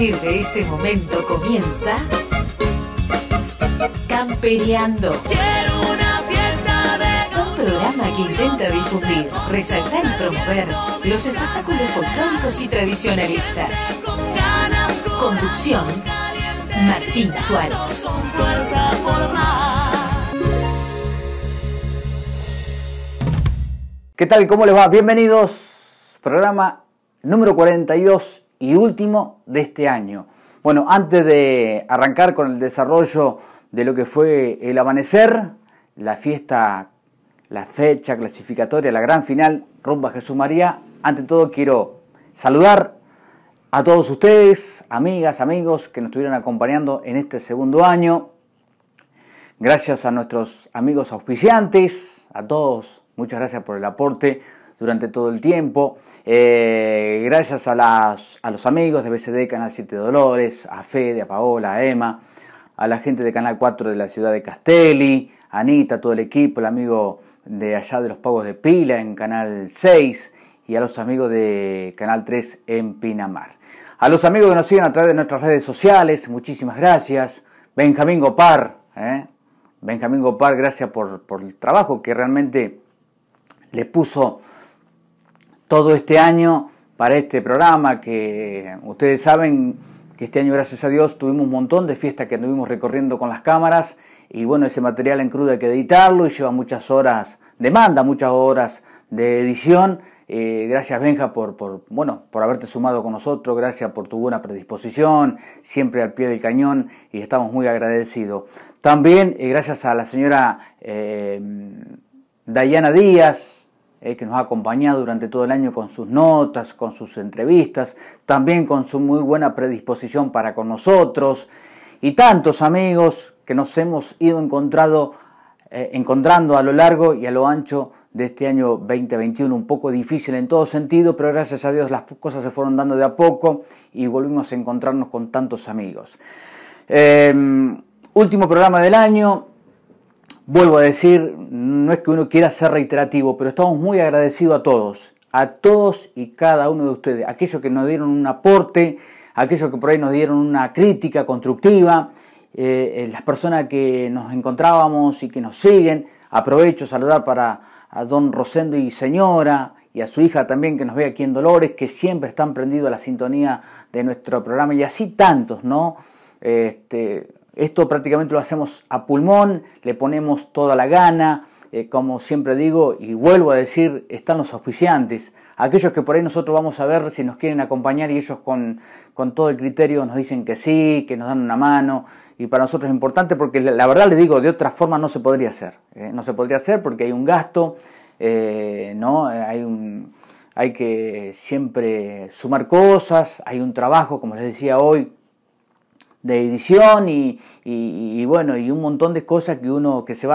partir de este momento comienza Campereando. Quiero una fiesta de Un programa que intenta difundir, resaltar y promover los espectáculos folclóricos y tradicionalistas. con ganas, con Conducción, Martín Suárez. con fuerza por más. ¿Qué tal? ¿Cómo les va? Bienvenidos. Programa número 42 y último de este año. Bueno, antes de arrancar con el desarrollo de lo que fue el amanecer, la fiesta, la fecha clasificatoria, la gran final, rumbo a Jesús María, ante todo quiero saludar a todos ustedes, amigas, amigos que nos estuvieron acompañando en este segundo año. Gracias a nuestros amigos auspiciantes, a todos, muchas gracias por el aporte durante todo el tiempo. Gracias a los amigos de BCD, Canal 7 de Dolores, a Fede, a Paola, a Emma, a la gente de Canal 4 de la ciudad de Castelli, a Anita, a todo el equipo, el amigo de allá de los Pagos de Pila en Canal 6 y a los amigos de Canal 3 en Pinamar. A los amigos que nos siguen a través de nuestras redes sociales, muchísimas gracias. Benjamín Gopar, Benjamín Gopar, gracias por el trabajo que realmente le puso todo este año para este programa, que ustedes saben que este año, gracias a Dios, tuvimos un montón de fiestas que anduvimos recorriendo con las cámaras y bueno, ese material en crudo hay que editarlo y lleva muchas horas, demanda muchas horas de edición. Gracias Benja por haberte sumado con nosotros, gracias por tu buena predisposición, siempre al pie del cañón y estamos muy agradecidos. También gracias a la señora Dayana Díaz, que nos ha acompañado durante todo el año con sus notas, con sus entrevistas, también con su muy buena predisposición para con nosotros, y tantos amigos que nos hemos ido encontrando a lo largo y a lo ancho de este año 2021, un poco difícil en todo sentido, pero gracias a Dios las cosas se fueron dando de a poco y volvimos a encontrarnos con tantos amigos. Último programa del año. Vuelvo a decir, no es que uno quiera ser reiterativo, pero estamos muy agradecidos a todos y cada uno de ustedes, aquellos que nos dieron un aporte, aquellos que por ahí nos dieron una crítica constructiva, las personas que nos encontrábamos y que nos siguen. Aprovecho saludar a don Rosendo y señora, y a su hija también que nos ve aquí en Dolores, que siempre están prendidos a la sintonía de nuestro programa, y así tantos, ¿no? Esto prácticamente lo hacemos a pulmón, le ponemos toda la gana, como siempre digo y vuelvo a decir, están los auspiciantes, aquellos que por ahí nosotros vamos a ver si nos quieren acompañar y ellos con todo el criterio nos dicen que sí, que nos dan una mano, y para nosotros es importante porque la verdad les digo, de otra forma no se podría hacer, no se podría hacer porque hay un gasto, ¿no? Hay que siempre sumar cosas, hay un trabajo, como les decía hoy, de edición y bueno, y un montón de cosas que se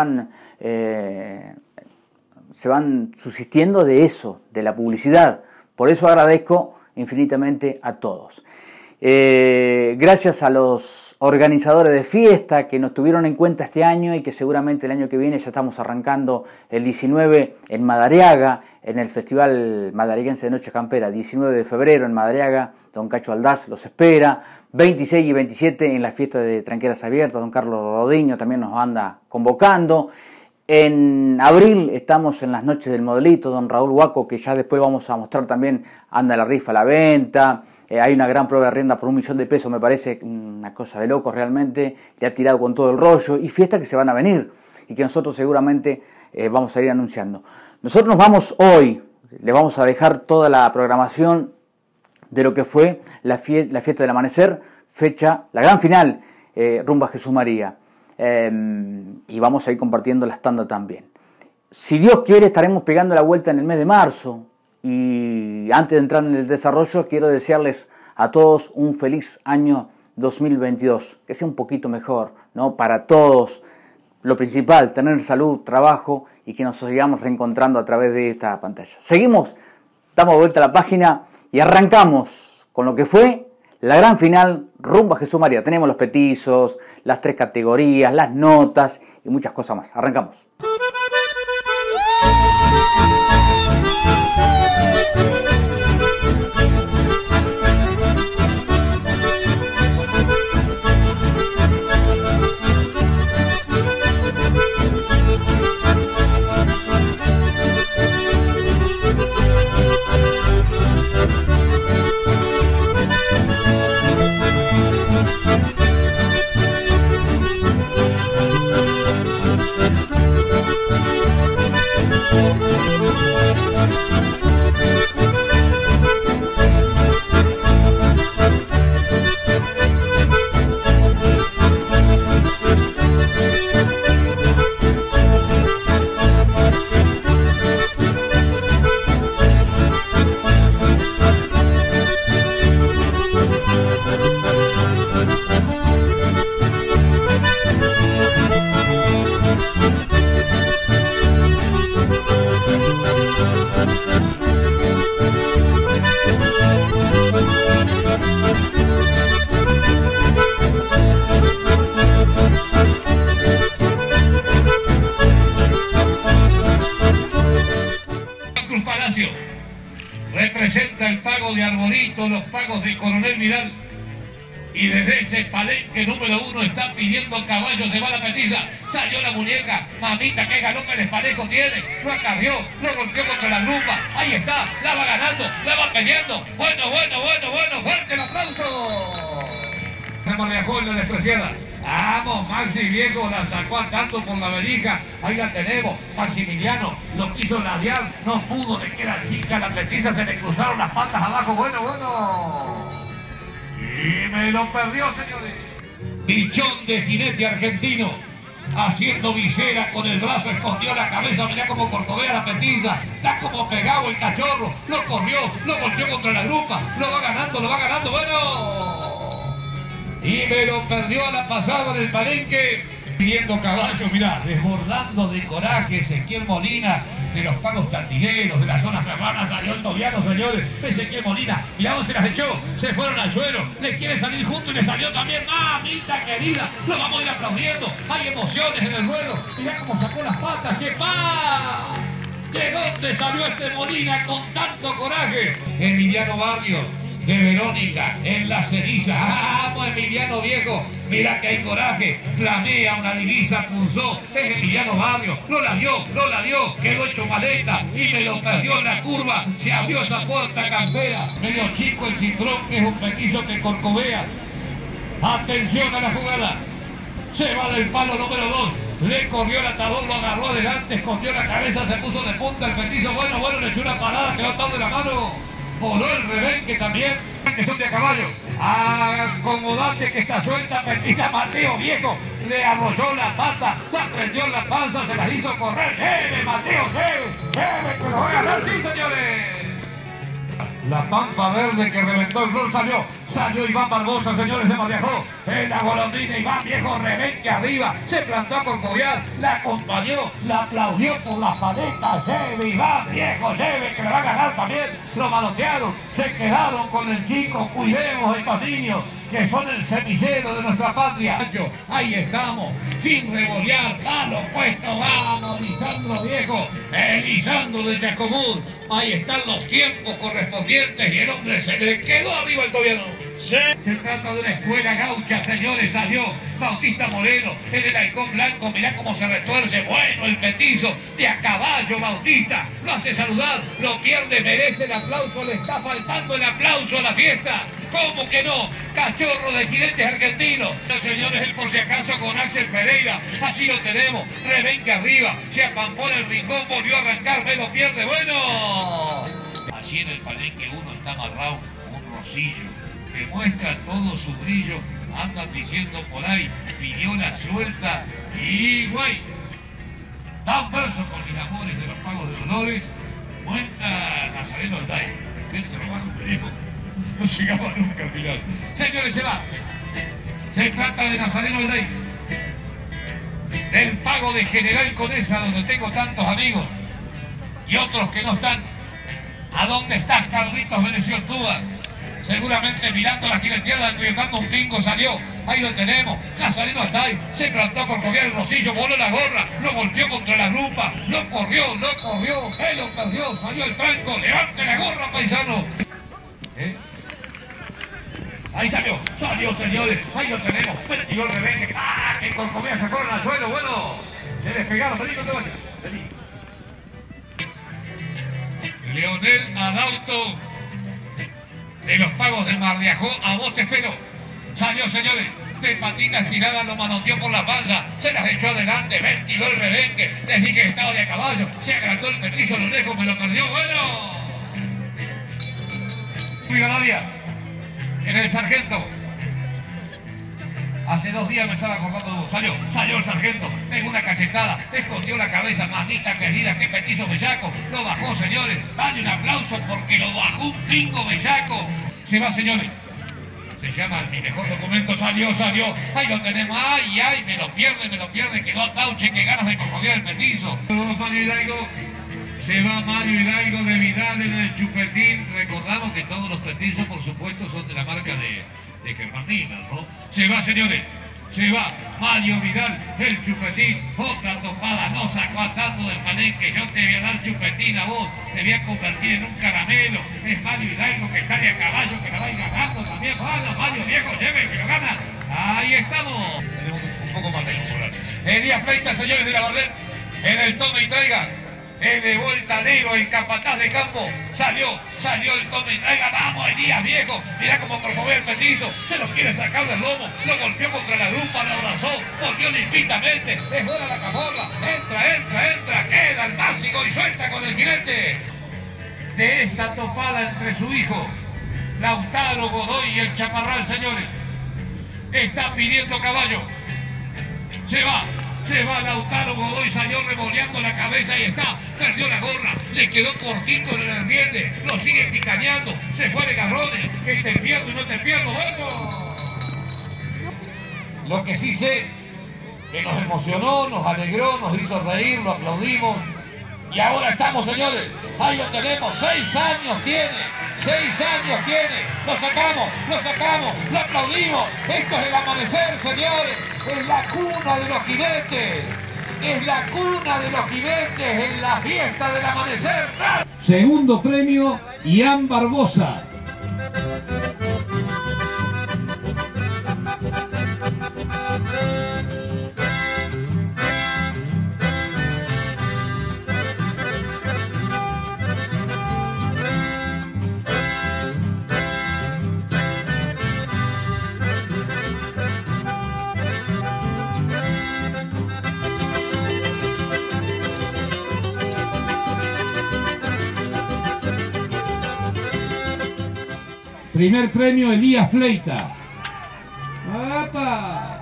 van subsistiendo de eso, de la publicidad. Por eso agradezco infinitamente a todos. Gracias a los organizadores de fiesta que nos tuvieron en cuenta este año y que seguramente el año que viene ya estamos arrancando el 19 en Madariaga, en el Festival Madariaguense de Noche Campera, 19 de febrero en Madariaga, don Cacho Aldaz los espera, 26 y 27 en la fiesta de Tranqueras Abiertas, don Carlos Rodiño también nos anda convocando. En abril estamos en las noches del modelito, don Raúl Huaco, que ya después vamos a mostrar también, anda la rifa a la venta. Hay una gran prueba de rienda por 1 millón de pesos, me parece una cosa de locos realmente, le ha tirado con todo el rollo, y fiestas que se van a venir y que nosotros seguramente vamos a ir anunciando. Nosotros nos vamos hoy, les vamos a dejar toda la programación de lo que fue la fiesta del amanecer, fecha, la gran final, rumbo a Jesús María, y vamos a ir compartiendo las tandas también. Si Dios quiere estaremos pegando la vuelta en el mes de marzo. Y antes de entrar en el desarrollo, quiero desearles a todos un feliz año 2022, que sea un poquito mejor, ¿no? Para todos, lo principal, tener salud, trabajo y que nos sigamos reencontrando a través de esta pantalla. Seguimos, damos vuelta a la página y arrancamos con lo que fue la gran final rumbo a Jesús María. Tenemos los petizos, las 3 categorías, las notas y muchas cosas más. Arrancamos. Representa el pago de Arbolito, los pagos de Coronel Vidal. Y desde ese palenque número 1 están pidiendo caballos de bala petiza. Salió la muñeca, mamita, qué galope desparejo tiene. Lo acarrió, lo golpeó contra la grupa. Ahí está, la va ganando, la va peleando. Bueno, fuerte el aplauso. Se manejó en la despreciada. Vamos, Maxi viejo, la sacó a tanto por la verija. Ahí la tenemos. Maximiliano lo quiso ladear, no pudo, de que la chica, la petiza, se le cruzaron las patas abajo. Bueno. Y me lo perdió, señores. Pichón de jinete argentino, haciendo visera con el brazo, escondió la cabeza, mirá como corcovea la petiza, está como pegado el cachorro, lo corrió, lo golpeó contra la grupa, lo va ganando, bueno. Y me lo perdió a la pasada del palenque, pidiendo caballo, mirá, desbordando de coraje Ezequiel Molina, de los pagos tantigueros, de la zona serrana, salió el tobiano, señores. Ezequiel Molina, mirá dónde se las echó, se fueron al suelo, le quiere salir junto y le salió también. Mamita querida, lo vamos a ir aplaudiendo, hay emociones en el ruedo, mirá cómo sacó las patas, ¡qué pa! ¿De dónde salió este Molina con tanto coraje? Emiliano Barrios, de Verónica, en la ceniza. ¡Vamos, Emiliano viejo! Mira que hay coraje, flamea una divisa, pulsó, es Emiliano Barrio, no la dio, quedó hecho maleta y me lo perdió en la curva, se abrió esa puerta campera, medio chico el cinturón, que es un petizo que corcovea. Atención a la jugada, se va del palo número 2, le corrió el atador, lo agarró adelante, escondió la cabeza, se puso de punta el petizo, bueno, le echó una parada, quedó atado de la mano. Voló el rebenque también, que son de a caballo. Acomodate que está suelta, petiza Mateo viejo. Le arrolló la pata, la prendió en la panza, se la hizo correr. ¡Lleve, Mateo, lleve, que lo voy a ganar, sí, señores! La pampa verde que reventó el flor salió Iván Barbosa, señores, de Mariajó. En la golondrina, Iván viejo, rebenque arriba, se plantó a corcovear, la acompañó, la aplaudió por las paletas. Lleve, Iván viejo, lleve, que le va a ganar también. Lo manotearon, se quedaron con el chico, cuidemos estos niños, que son el semillero de nuestra patria. Ahí estamos, sin revolear, a lo puesto, vamos, Lisandro viejo, Lisandro de Chacomún. Ahí están los tiempos correspondientes y el hombre se le quedó arriba el tobiano. Se trata de una escuela gaucha, señores, salió Bautista Moreno, en el halcón blanco, mirá cómo se retuerce, bueno, el petizo, de a caballo Bautista, lo hace saludar, lo pierde, merece el aplauso, le está faltando el aplauso a la fiesta. ¿Cómo que no? Cachorro de jinetes argentinos. Los señores, el por si acaso con Axel Pereira. Así lo tenemos. Rebenque arriba. Se apampó en el rincón. Volvió a arrancar. Me lo pierde. Bueno. Allí en el palenque 1 está amarrado un rosillo que muestra todo su brillo. Andan diciendo por ahí. Pidió la suelta. Y guay. Dan verso con mis amores de los pagos de dolores. Cuenta Nazareno Alday. ¿Qué te lo bajo un perico? No llegaba nunca al final. Señores, se va. Se trata de Nazareno Alday, del pago de General Conesa, donde tengo tantos amigos y otros que no están. ¿A dónde estás, Carlitos Venecio Tuba? Seguramente mirando la jineteada, arriesgando un pingo, salió. Ahí lo tenemos. Nazareno Alday se plantó con correr el rosillo, voló la gorra, lo volteó contra la grupa, lo corrió, él lo perdió, salió el tranco, levante la gorra, paisano. Ahí salió, señores, ahí lo tenemos, metió el rebenque, que corcovea sacó al suelo, bueno, se despegaron, vení, no te vayas, vení. Leonel Adauto, de los pagos de Marliajó, a vos te espero, salió, señores, de patica estirada lo manoteó por la panza, se las echó adelante, ventiló el rebenque, les dije que estaba de a caballo, se agrandó el petizo a lo lejos, me lo perdió, bueno. Brigadaria, en el sargento. Hace 2 días me estaba acordando de vos. Salió el sargento, pegó una cachetada, escondió la cabeza, mamita querida, qué petizo bellaco. Lo bajó, señores. Dale un aplauso porque lo bajó un pingo bellaco. Se va, señores. Se llama mi mejor documento, salió. Ahí lo tenemos, ay, me lo pierde, quedó a tauche, que ganas de cojonear el petizo. Mario Hidalgo. Se va Mario Hidalgo de Vidal en el chupetín. Recordamos que todos los petizos, por supuesto, son de la marca de Germán Ninas, ¿no? Se va, señores. Se va Mario Vidal, el chupetín. Otra topada, no sacó a tanto del palenque. Yo te voy a dar chupetín a vos. Te voy a convertir en un caramelo. Es Mario Hidalgo que está de a caballo, que la va a ir ganando también. Bueno, Mario viejo, lleve, que lo gana. Ahí estamos. Tenemos un poco más de luz. Elías Freitas, señores de la Bardet. En el tome y traiga. De vuelta Negro, el capataz de campo. Salió el tome y traiga. Vamos, Elías viejo. Mira cómo promover el petizo. Se lo quiere sacar del lomo. Lo golpeó contra la grupa, lo abrazó. Volvió limpitamente. Es buena la camorra. Entra. Queda el básico y suelta con el jinete. De esta topada entre su hijo, Lautaro Godoy y el Chaparral, señores. Está pidiendo caballo. Se va Lautaro Godoy, salió revoleando la cabeza y está, perdió la gorra, le quedó cortito en el herbiete, lo sigue picaneando, se fue de garrones, que te pierdo y no te pierdo, bueno. Lo que sí sé, que nos emocionó, nos alegró, nos hizo reír, lo aplaudimos, y ahora estamos, señores, ahí lo tenemos, 6 años tiene, lo sacamos, lo aplaudimos, esto es el amanecer, señores, es la cuna de los jinetes, es la fiesta del amanecer. Segundo premio, Ian Barbosa. Primer premio, Elías Fleita. ¡Apa!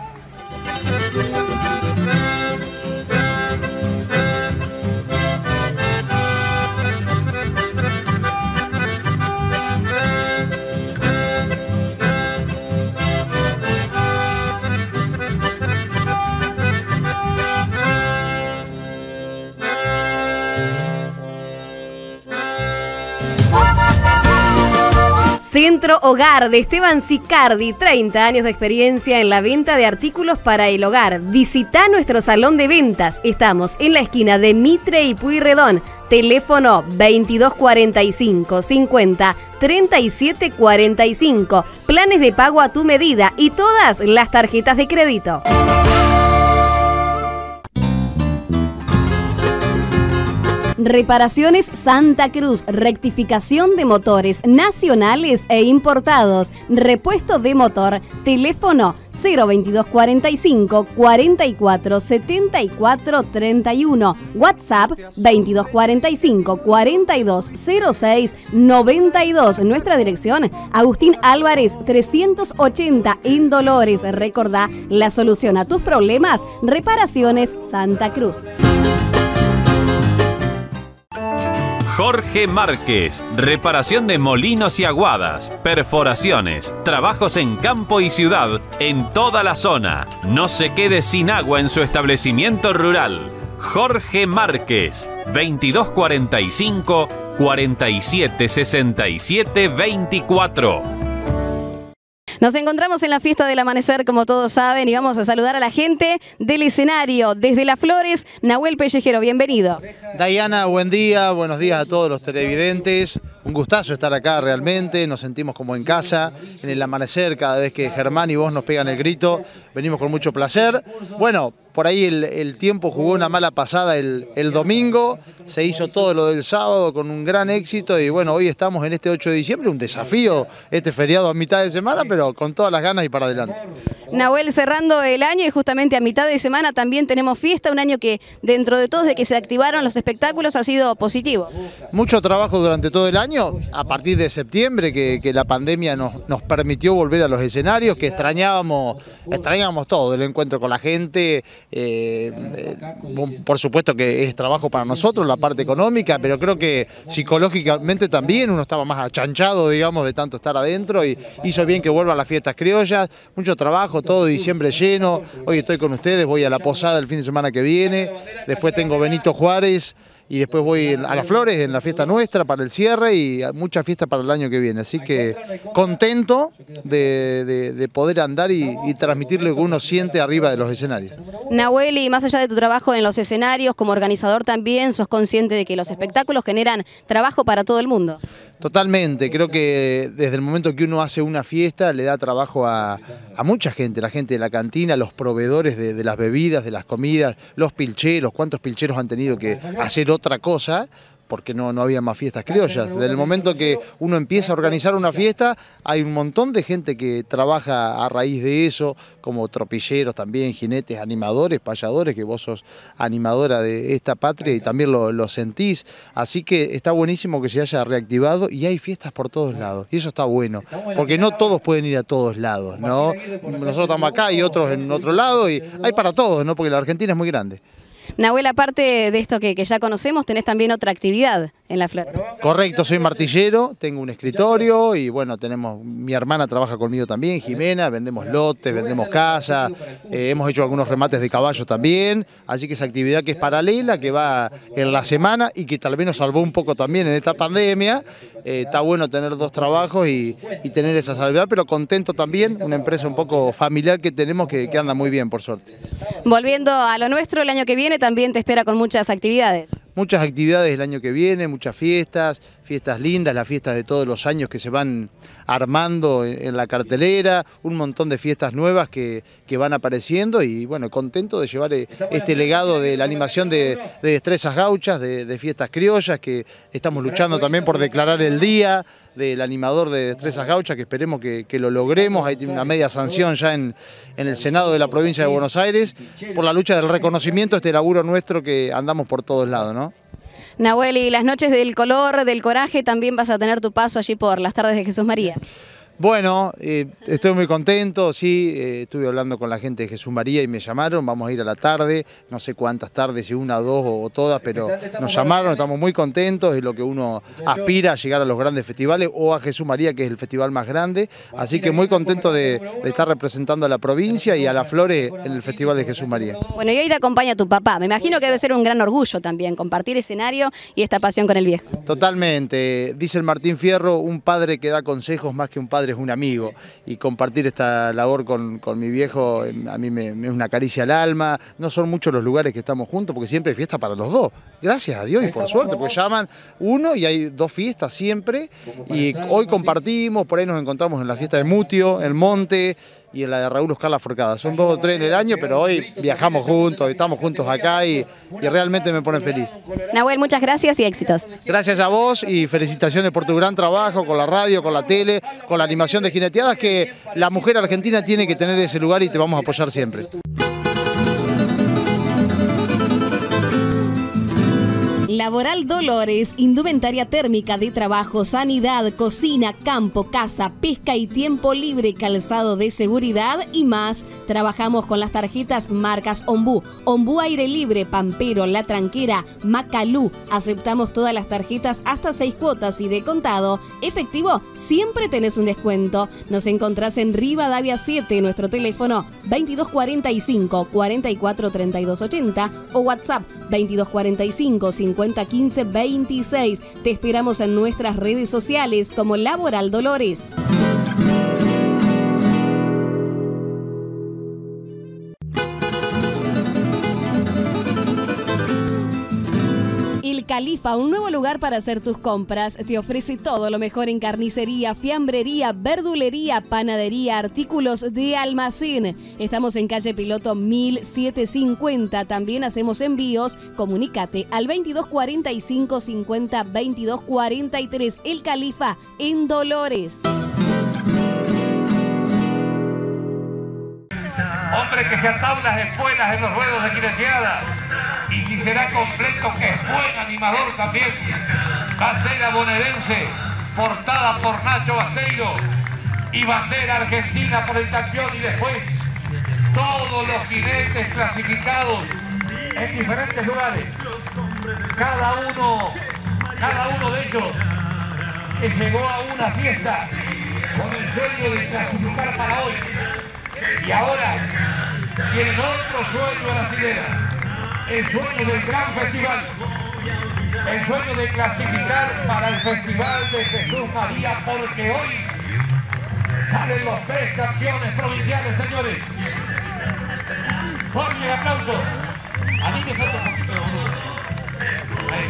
Centro Hogar de Esteban Sicardi, 30 años de experiencia en la venta de artículos para el hogar. Visita nuestro salón de ventas. Estamos en la esquina de Mitre y Pueyrredón. Teléfono 2245 50 37 45. Planes de pago a tu medida y todas las tarjetas de crédito. Reparaciones Santa Cruz, rectificación de motores nacionales e importados, repuesto de motor, teléfono 02245 44 74 31, WhatsApp 2245 42 06 92, nuestra dirección Agustín Álvarez 380 en Dolores. Recordá, la solución a tus problemas, Reparaciones Santa Cruz. Jorge Márquez, reparación de molinos y aguadas, perforaciones, trabajos en campo y ciudad, en toda la zona. No se quede sin agua en su establecimiento rural. Jorge Márquez, 2245 47 67 24. Nos encontramos en la fiesta del amanecer, como todos saben, y vamos a saludar a la gente del escenario. Desde Las Flores, Nahuel Pellejero, bienvenido. Diana, buen día, buenos días a todos los televidentes. un gustazo estar acá realmente, nos sentimos como en casa, en el amanecer, cada vez que Germán y vos nos pegan el grito, venimos con mucho placer. Bueno, por ahí el tiempo jugó una mala pasada el domingo, se hizo todo lo del sábado con un gran éxito y bueno, hoy estamos en este 8 de diciembre, un desafío, este feriado a mitad de semana, pero con todas las ganas y para adelante. Nahuel, cerrando el año y justamente a mitad de semana también tenemos fiesta, un año que dentro de todos, de que se activaron los espectáculos, ha sido positivo. Mucho trabajo durante todo el año, a partir de septiembre que la pandemia nos permitió volver a los escenarios, que extrañábamos todo, el encuentro con la gente, por supuesto que es trabajo para nosotros, la parte económica, pero creo que psicológicamente también uno estaba más achanchado, digamos, de tanto estar adentro y hizo bien que vuelvan las fiestas criollas, mucho trabajo, todo diciembre lleno, hoy estoy con ustedes, voy a la posada el fin de semana que viene, después tengo Benito Juárez y después voy a Las Flores en la fiesta nuestra para el cierre y mucha fiesta para el año que viene, así que contento de poder andar y transmitir lo que uno siente arriba de los escenarios. Nahuel, y más allá de tu trabajo en los escenarios, como organizador también, sos consciente de que los espectáculos generan trabajo para todo el mundo. Totalmente, creo que desde el momento que uno hace una fiesta le da trabajo a mucha gente, la gente de la cantina, los proveedores de las bebidas, de las comidas, los pilcheros, cuántos pilcheros han tenido que hacer otra cosa porque no había más fiestas criollas. Desde el momento que uno empieza a organizar una fiesta, hay un montón de gente que trabaja a raíz de eso, como tropilleros también, jinetes, animadores, payadores, que vos sos animadora de esta patria y también lo sentís. Así que está buenísimo que se haya reactivado y hay fiestas por todos lados. Y eso está bueno, porque no todos pueden ir a todos lados, ¿no? Nosotros estamos acá y otros en otro lado y hay para todos, ¿no? Porque la Argentina es muy grande. Nahuel, aparte de esto que ya conocemos, tenés también otra actividad en La Flor. Correcto, soy martillero, tengo un escritorio y bueno, mi hermana trabaja conmigo también, Jimena, vendemos lotes, vendemos casa, hemos hecho algunos remates de caballos también, así que esa actividad que es paralela, que va en la semana y que tal vez nos salvó un poco también en esta pandemia, está bueno tener dos trabajos y tener esa salvedad, pero contento también, una empresa un poco familiar que tenemos que anda muy bien, por suerte. Volviendo a lo nuestro, el año que viene también te espera con muchas actividades. Muchas actividades el año que viene, muchas fiestas lindas, las fiestas de todos los años que se van armando en la cartelera, un montón de fiestas nuevas que van apareciendo y bueno, contento de llevar este legado de la animación de destrezas gauchas, de fiestas criollas, que estamos luchando también por declarar el día del animador de destrezas gauchas, que esperemos que lo logremos. Hay una media sanción ya en el Senado de la provincia de Buenos Aires por la lucha del reconocimiento, este laburo nuestro que andamos por todos lados, ¿no? Nahuel, y las noches del color, del coraje, también vas a tener tu paso allí por las tardes de Jesús María. Bueno, estoy muy contento, sí, estuve hablando con la gente de Jesús María y me llamaron, vamos a ir a la tarde, no sé cuántas tardes, si una, dos o todas, pero nos llamaron, estamos muy contentos, es lo que uno aspira a llegar a los grandes festivales o a Jesús María, que es el festival más grande, así que muy contento de estar representando a la provincia y a Las Flores en el Festival de Jesús María. Bueno, y hoy te acompaña tu papá, me imagino que debe ser un gran orgullo también compartir escenario y esta pasión con el viejo. Totalmente, dice el Martín Fierro, un padre que da consejos más que un padre es un amigo, y compartir esta labor con mi viejo a mí me es una caricia al alma. No son muchos los lugares que estamos juntos porque siempre hay fiesta para los dos, gracias a Dios y por suerte, porque llaman uno y hay dos fiestas siempre y hoy compartimos, por ahí nos encontramos en la fiesta de Mutio, el Monte y en la de Raúl Oscar La Forcada. Son 2 o 3 en el año, pero hoy viajamos juntos, estamos juntos acá y realmente me pone feliz. Nahuel, muchas gracias y éxitos. Gracias a vos y felicitaciones por tu gran trabajo con la radio, con la tele, con la animación de Jineteadas, que la mujer argentina tiene que tener ese lugar y te vamos a apoyar siempre. Laboral Dolores, indumentaria térmica de trabajo, sanidad, cocina, campo, casa, pesca y tiempo libre, calzado de seguridad y más. Trabajamos con las tarjetas marcas Ombú, Ombú Aire Libre, Pampero, La Tranquera, Macalú. Aceptamos todas las tarjetas hasta 6 cuotas y de contado. Efectivo, siempre tenés un descuento. Nos encontrás en Rivadavia 7, nuestro teléfono 2245 44 32 80 o WhatsApp 2245 50 15 26. Te esperamos en nuestras redes sociales como Laboral Dolores. Califa, un nuevo lugar para hacer tus compras. Te ofrece todo lo mejor en carnicería, fiambrería, verdulería, panadería, artículos de almacén. Estamos en calle Piloto 1750. También hacemos envíos. Comunícate al 2245 50 2243. El Califa en Dolores. Hombre que se atabla las espuelas en los ruedos de jineteada. Y si será completo, que es buen animador también. Bandera bonaerense, portada por Nacho Baseiro. Y bandera argentina por el campeón. Y después, todos los jinetes clasificados en diferentes lugares. Cada uno de ellos que llegó a una fiesta con el sueño de clasificar para hoy. Y ahora tienen otro sueño en la hilera, el sueño del gran festival, el sueño de clasificar para el Festival de Jesús María, porque hoy salen los 3 campeones provinciales, señores. Fuerte el aplauso. A mí me falta un poquito de volumen. Ahí.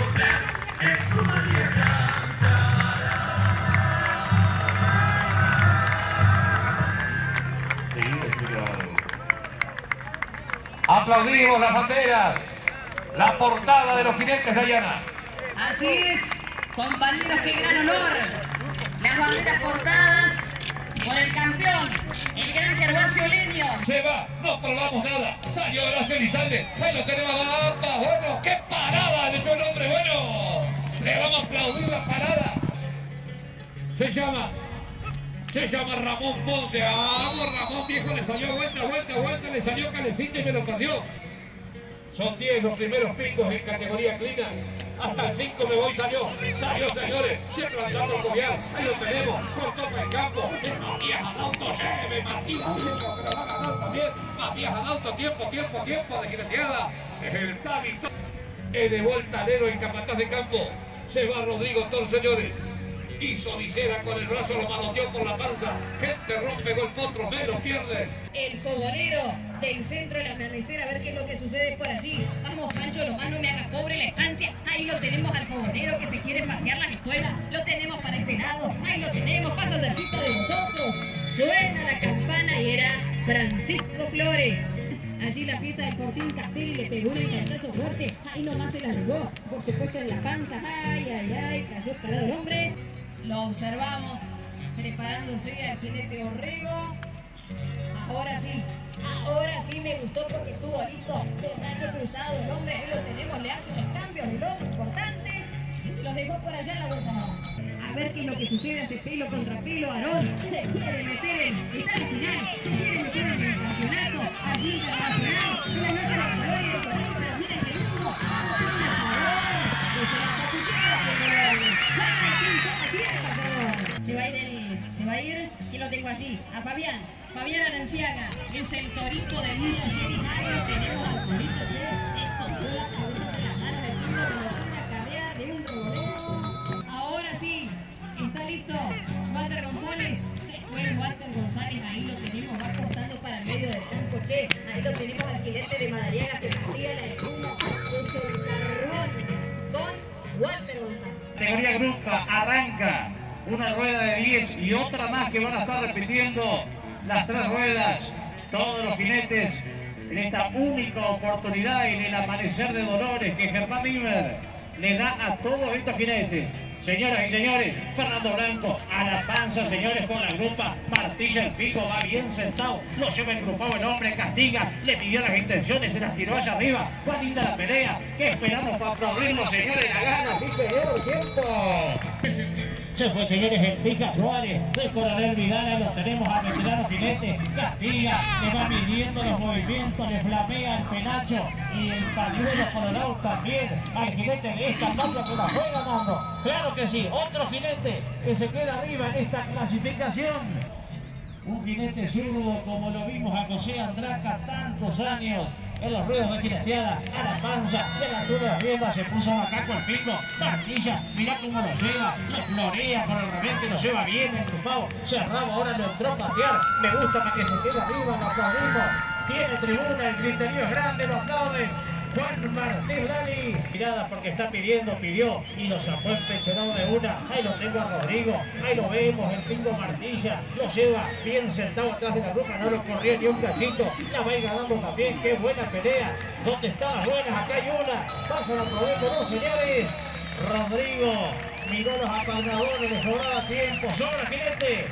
Aplaudimos las banderas, la portada de los jinetes de Ayana. Así es, compañeros, qué gran honor. Las banderas portadas por el campeón, el gran Gervasio Leño. Se va, no probamos nada. Salió Horacio Elizalde, ahí lo tenemos a Balata. Bueno, qué parada le dio el hombre. Bueno, le vamos a aplaudir la parada. Se llama Ramón Ponce. Vamos, Ramón, viejo, le salió vuelta, le salió calecito y me lo perdió. Son 10 los primeros picos en categoría clina. Hasta el 5 me voy, salió, señores. Siempre andando cobiar, ahí lo tenemos. Cortó para el campo. Matías Adauto, lleve, Matías. Pero va a ganar también. Matías Adauto, tiempo de jineteada. El Tabito. Elevó el talero en capataz de campo. Se va Rodrigo Tor, señores. Hizo visera con el brazo, lo manoteó por la panza. Gente rompe gol potro, me lo pierde. El fogonero del centro del amanecer, a ver qué es lo que sucede por allí. Vamos, Pancho, nomás no me hagas pobre la estancia. Ahí lo tenemos al fogonero que se quiere patear las escuelas. Lo tenemos para este lado. Ahí lo tenemos, pasa cerquita de nosotros. Suena la campana y era Francisco Flores. Allí la fiesta del Fortín Castelli le pegó un encantazo fuerte. Ahí nomás se la jugó, por supuesto en la panza. Ay, cayó parado el hombre. Lo observamos preparándose al jinete Orrego. Ahora sí me gustó porque estuvo listo. De brazo cruzado el hombre, ahí lo tenemos, le hace unos cambios de loco importantes. Los dejó por allá en la vuelta. A ver qué es lo que sucede, hace pelo contra pelo. Aarón se quiere meter está en la final, se quiere meter en el campeonato allí internacional. Una noche de color y de color para miren el mundo. Se va a ir, ¿quién lo tengo allí? A Fabián Aranciaga, es el torito de Luis Rogetti. Ahí lo tenemos al torito, esto fue la cabeza de las manos, el pinto que lo tiene a carrear de un revoleo. Ahora sí, está listo Walter González, se fue Walter González, ahí lo tenemos, va cortando para el medio del campo, ahí lo tenemos al jinete de Madariaga, se fría la espuma, es el carbón con Walter González. Categoría Grupa arranca una rueda de 10 y otra más que van a estar repitiendo las 3 ruedas. Todos los jinetes en esta única oportunidad en el amanecer de Dolores que Germán Mimer le da a todos estos jinetes. Señoras y señores, Fernando Blanco a la panza, señores, con la grupa, martilla el pico, va bien sentado, lo lleva engrupado el hombre, castiga, le pidió las intenciones, se las tiró allá arriba. Fue linda la pelea, ¿qué esperamos para aplaudirlo, señores? La gana, sí señor, tiempo. Se fue, señores, el Pija Suárez, el Coronel Vidal, los tenemos a veteranos jinetes, castiga, le va midiendo los movimientos, le flamea el penacho y el pañuelo colorado también al jinete de esta patria que la fue ganando. Claro que sí, otro jinete que se queda arriba en esta clasificación. Un jinete zurdo como lo vimos a José Andraca tantos años en los ruedos de jineteada, a la panza, se la tuvo la rienda, se puso acá con el pico, martilla, mirá cómo lo lleva, le florea con el revente, lo lleva bien engrupado, cerrado, ahora lo entró a patear, me gusta para que se quede arriba, lo aplaudimos, tiene tribuna, el criterio es grande, lo aplauden, Juan Martín Lali. Mirada porque está pidió y lo sacó empechonado de una. Ahí lo tengo a Rodrigo, ahí lo vemos, el Pingo Martilla, lo lleva bien sentado atrás de la ruca, no lo corría ni un cachito, la va a ir ganando también, qué buena pelea. ¿Dónde están las buenas? Acá hay una, pasan a Rodrigo, no señores. Rodrigo miró los apadrinadores, le sobraba tiempo, sobra jinete.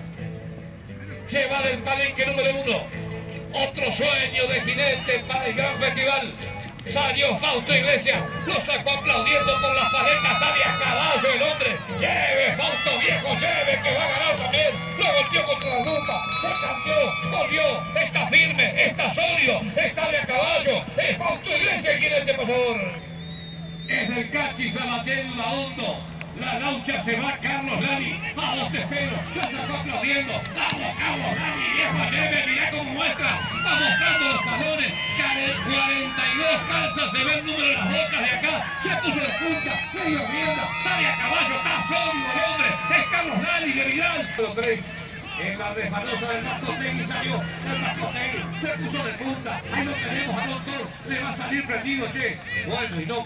Lleva del palenque número 1. Otro sueño de jinete para el gran festival. Salió Fausto Iglesias, lo sacó aplaudiendo por las paletas, sale a caballo el hombre. Lleve, Fausto viejo, lleve, que va a ganar también. Lo golpeó contra la ruta, se cambió, volvió, está firme, está sólido, está de a caballo. Es Fausto Iglesias quien es este pasador. Es del Cachi Sabatel la Hondo. La laucha se va, Carlos Lali. Vamos, te espero. Lo sacó aplaudiendo. Vamos, Carlos Lali, viejo, lleve, mirá cómo muestra. Va mostrando los talones. 42 calzas, se ve el número de las bocas de acá. Se puso de punta, medio rienda, sale a caballo, está sólido el hombre. Es Carlos Lali de Vidal. 3. En la resbalosa del Mascotegui salió el Mascotegui, se puso de punta, ahí lo tenemos al doctor, le va a salir prendido, che. Bueno, y no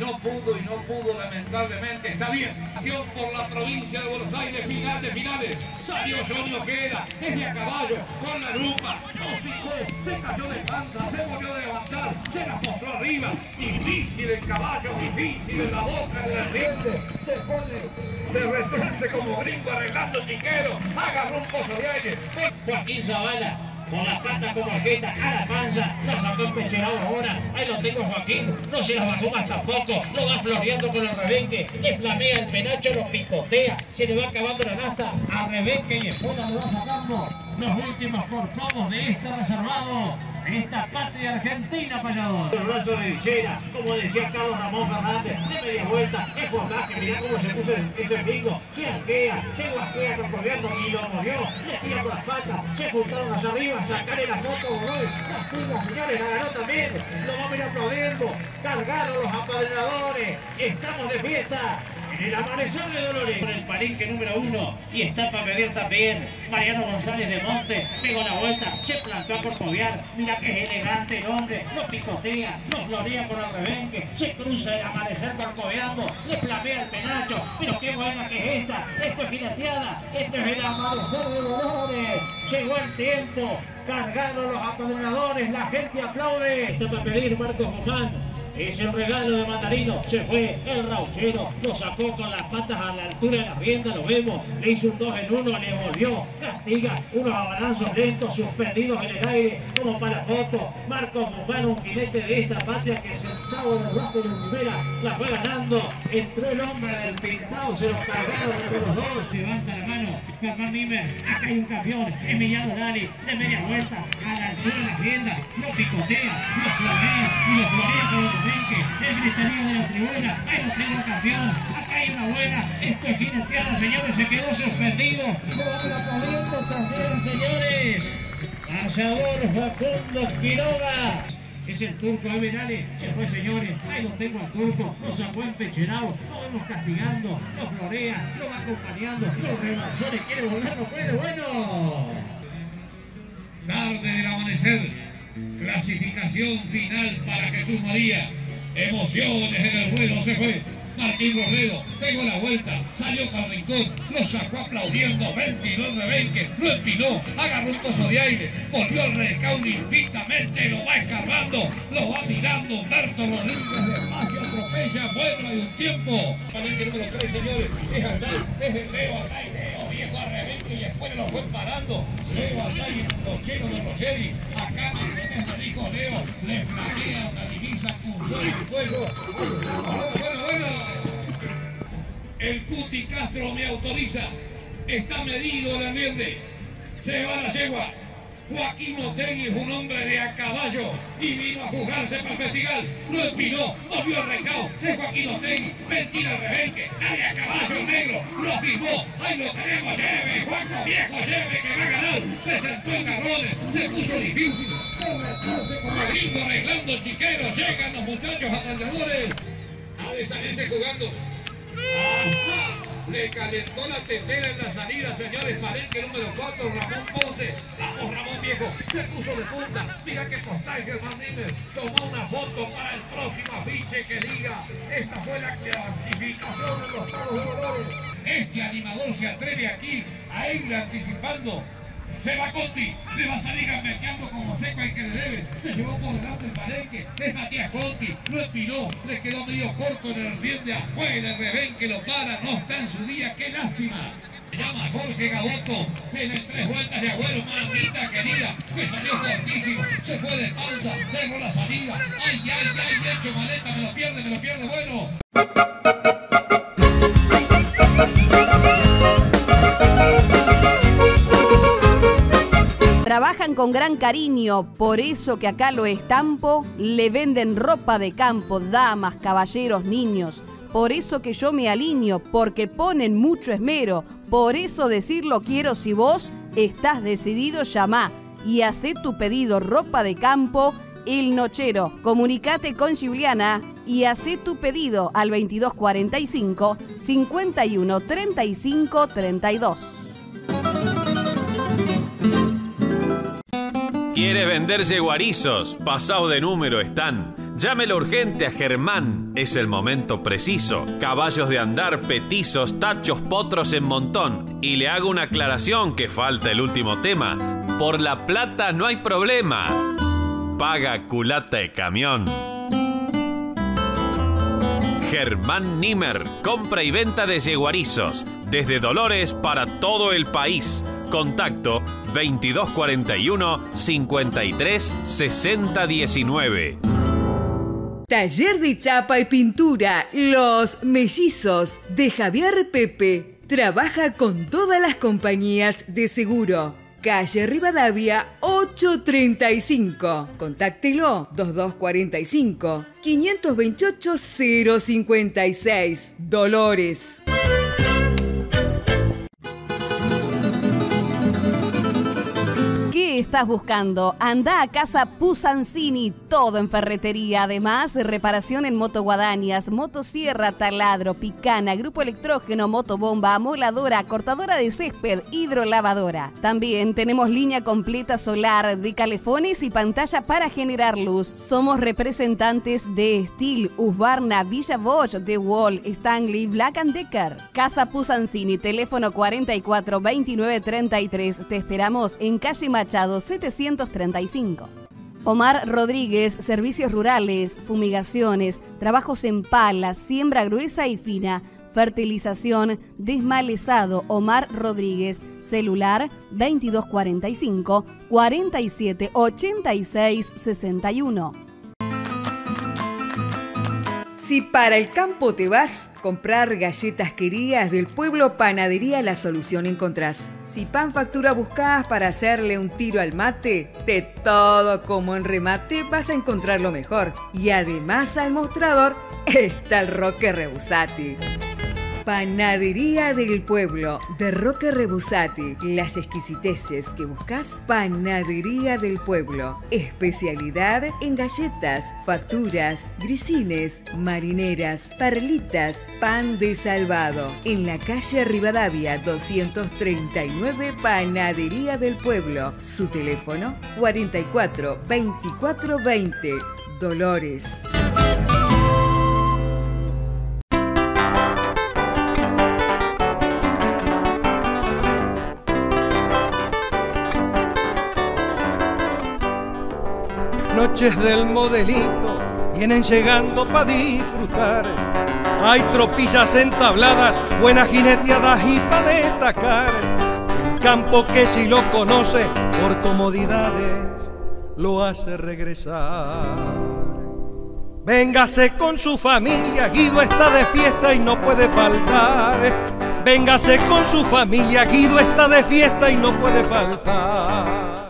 pudo, lamentablemente, está bien. Acción por la provincia de Buenos Aires, final de finales. Salió Johnny Ojeda, es de a caballo, con la lupa, se cayó de panza, se volvió a levantar, se la mostró arriba. Difícil el caballo, difícil en la boca de la riende, se retuerce como gringo arreglando chiquero, agarró un pozo de aire. Joaquín Zavala, con las patas como ajeta, a la panza, lo sacó empechonado ahora, ahí lo tengo Joaquín, no se las bajó más tampoco, lo va floreando con el rebenque, le flamea el penacho, lo picotea, se le va acabando la nasta, a rebenque y Espola lo va sacando, los últimos corcovos de este reservado, esta patria argentina, payador. El brazo de Villera, como decía Carlos Ramón Fernández, de media vuelta, es Juandaje, mirá cómo se puso ese brinco, se arquea, se guasquea corcoveando y lo movió, le tira por las patas, se juntaron hacia arriba, sacarle la foto, las curvas, señores, la ganó también, lo vamos a ir aplaudiendo, cargaron los apadrinadores, estamos de fiesta. El amanecer de Dolores con el palenque número 1 y está para pedir también Mariano González de Monte, pegó la vuelta, se plantó a corcovear, mira que es elegante el hombre, lo picotea, lo florea por el rebenque, se cruza el amanecer corcoveando, le flamea el penacho, pero qué buena que es esta, esto es jineteada, esto es el amanecer de Dolores, llegó el tiempo, cargaron los apadrinadores, la gente aplaude, está para pedir Marcos Guzmán. Es el regalo de Mandarino, se fue el rauchero, lo sacó con las patas a la altura de la rienda, lo vemos, le hizo un 2 en 1, le volvió, castiga, unos abalanzos lentos, suspendidos en el aire, como para la foto, Marcos Guzmán, un jinete de esta patria que sentado en el brazo de primera, la fue ganando, entró el hombre del pintado, se los cargaron entre los dos, levanta la mano, Germán Mimer, acá hay un campeón, Emiliano Lali, de media vuelta, a la altura de la rienda, lo picotea, lo flamea, y lo florea con el griterío de la tribuna, ahí lo tengo campeón, acá hay una buena, esto es jineteada, señores, se quedó suspendido, también, señores, Asador Facundo Quiroga, es el turco Everale, se fue, señores, ahí lo tengo al turco, lo sacó empechenado, lo vamos castigando, lo florea, lo va acompañando, los rebalsones, quiere volar, no puede, bueno. Tarde del amanecer, clasificación final para Jesús María. Emociones en el ruedo, se fue Martín Robledo, pegó la vuelta, salió para el rincón, lo sacó aplaudiendo, ventiló el rebenque, lo empinó, agarró un pozo de aire, volvió al recaudo invictamente, lo va escarbando, lo va mirando Humberto Rodríguez, despacio, atropella, vuelve de un tiempo. Palenque número 3, señores, es Aldal, es el Leo, acá hay Leo, viejo a rebenque y después lo fue parando, Leo Aldal y los cheros de Rogeri, acá me dijo Leo, le flaquea una divisa con sol y fuego. Bueno. El Cuti Castro me autoriza. Está medido el ambiente. Se va la yegua. Joaquín Otegui es un hombre de a caballo y vino a jugarse para el festival. Lo empinó, volvió al recao de Joaquín Otegui. Mentira el rebenque, dale a caballo negro. Lo firmó, ahí lo tenemos, lleve, Juanco viejo, lleve, que va a ganar. Se sentó en garrones, se puso difícil. Se retuerce como gringo arreglando chiqueros. Llegan los muchachos atalladores a salirse jugando. Le calentó la tetera en la salida, señores. Palenque número 4, Ramón Ponce. Vamos, Ramón viejo. Se puso de punta. Mira que postal Germán Nimmer. Tomó una foto para el próximo afiche que diga: esta fue la clasificación en los pagos de valores. Este animador se atreve aquí a ir anticipando. Se va Conti, le va a salir gambeteando como seco al que le debe. Se llevó por delante el Palenque, es Matías Conti, lo empinó, le quedó medio corto en el bien de afuera, el Revén que lo para, no está en su día, qué lástima. Se llama Jorge Gaboto, en el 3 vueltas de Agüero, mamita querida, que salió fuertísimo, se fue de panza, le erró la salida. Ay, ay, ay, hecho maleta, me lo pierde, bueno. Trabajan con gran cariño, por eso que acá lo estampo, le venden ropa de campo, damas, caballeros, niños. Por eso que yo me alineo, porque ponen mucho esmero. Por eso decirlo quiero, si vos estás decidido, llamá y hacé tu pedido, ropa de campo, El Nochero. Comunicate con Giuliana y hacé tu pedido al 2245 51 35 32. ¿Quiere vender yeguarizos? Pasado de número están. Llámelo urgente a Germán, es el momento preciso. Caballos de andar, petizos, tachos, potros en montón. Y le hago una aclaración que falta el último tema. Por la plata no hay problema. Paga culata de camión. Germán Nimmer, compra y venta de yeguarizos. Desde Dolores para todo el país. Contacto 2241 53 60 19. Taller de chapa y pintura Los Mellizos de Javier Pepe. Trabaja con todas las compañías de seguro. Calle Rivadavia 835. Contáctelo 2245 528 056. Dolores. ¿Qué estás buscando? Anda a Casa Pusanzini, todo en ferretería. Además, reparación en motoguadañas, motosierra, taladro, picana, grupo electrógeno, motobomba, amoladora, cortadora de césped, hidrolavadora. También tenemos línea completa solar, de calefones y pantalla para generar luz. Somos representantes de Steel, Husqvarna, Villa Bosch, The Wall, Stanley, Black & Decker. Casa Pusanzini, teléfono 44 29 33. Te esperamos en calle Machado 735. Omar Rodríguez, servicios rurales, fumigaciones, trabajos en pala, siembra gruesa y fina, fertilización, desmalezado. Omar Rodríguez, celular 2245 47 86 61. Si para el campo te vas, comprar galletas querías del pueblo Panadería La Solución encontrás. Si pan factura buscás para hacerle un tiro al mate, de todo como en remate vas a encontrar lo mejor. Y además al mostrador está el Roque Rebusati. Panadería del Pueblo de Roque Rebusati. Las exquisiteces que buscas, Panadería del Pueblo. Especialidad en galletas, facturas, grisines, marineras, perlitas, pan de salvado. En la calle Rivadavia 239, Panadería del Pueblo. Su teléfono 44 24 20. Dolores. Noches del modelito vienen llegando pa' disfrutar. Hay tropillas entabladas, buenas jineteadas y pa' destacar. Un campo que si lo conoce por comodidades lo hace regresar. Véngase con su familia, Guido está de fiesta y no puede faltar. Véngase con su familia, Guido está de fiesta y no puede faltar.